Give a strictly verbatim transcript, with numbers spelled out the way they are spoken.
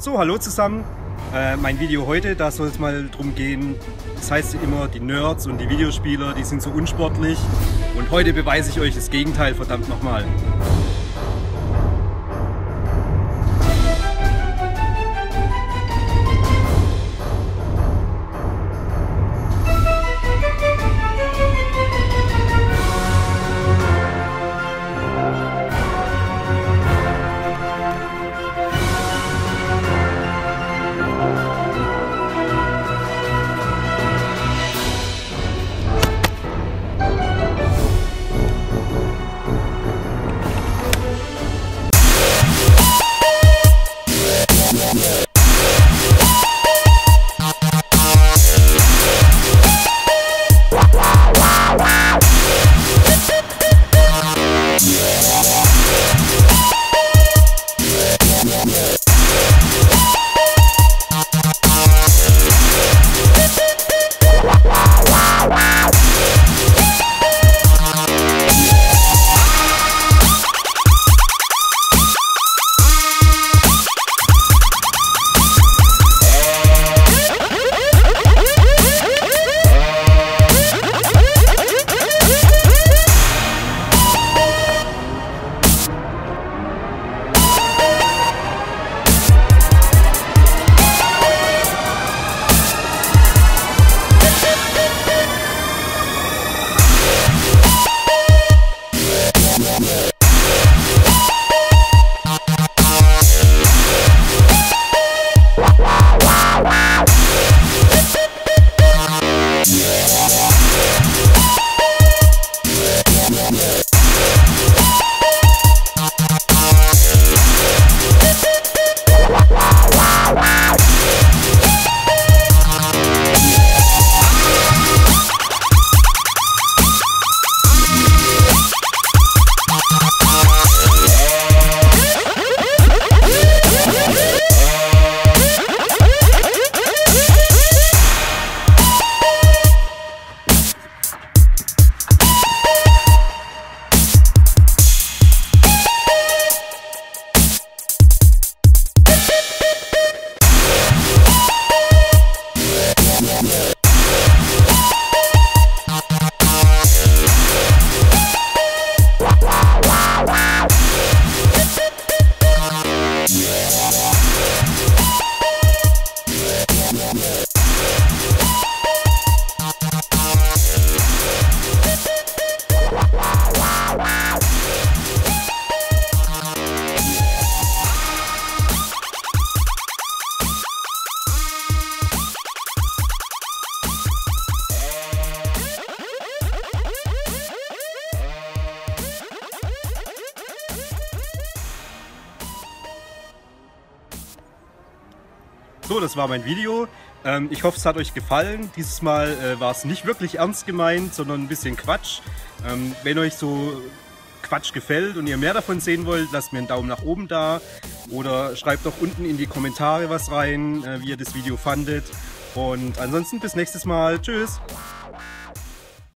So, hallo zusammen. Äh, mein Video heute, da soll es mal drum gehen, das heißt immer, die Nerds und die Videospieler, die sind so unsportlich. Und heute beweise ich euch das Gegenteil, verdammt nochmal. So, das war mein Video. Ähm, ich hoffe, es hat euch gefallen. Dieses Mal äh, war es nicht wirklich ernst gemeint, sondern ein bisschen Quatsch. Ähm, wenn euch so Quatsch gefällt und ihr mehr davon sehen wollt, lasst mir einen Daumen nach oben da. Oder schreibt doch unten in die Kommentare was rein, äh, wie ihr das Video fandet. Und ansonsten bis nächstes Mal. Tschüss!